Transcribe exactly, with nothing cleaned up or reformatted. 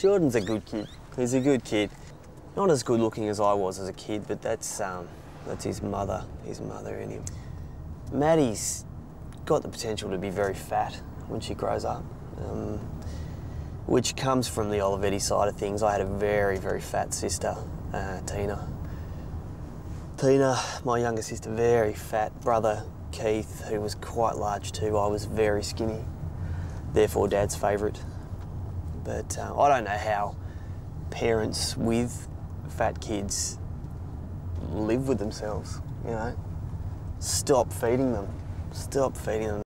Jordan's a good kid. He's a good kid. Not as good looking as I was as a kid, but that's, um, that's his mother, his mother in him. Maddie's got the potential to be very fat when she grows up, um, which comes from the Olivetti side of things. I had a very, very fat sister, uh, Tina. Tina, my younger sister, very fat. Brother, Keith, who was quite large too. I was very skinny, therefore Dad's favourite. But uh, I don't know how parents with fat kids live with themselves, you know. Stop feeding them. Stop feeding them.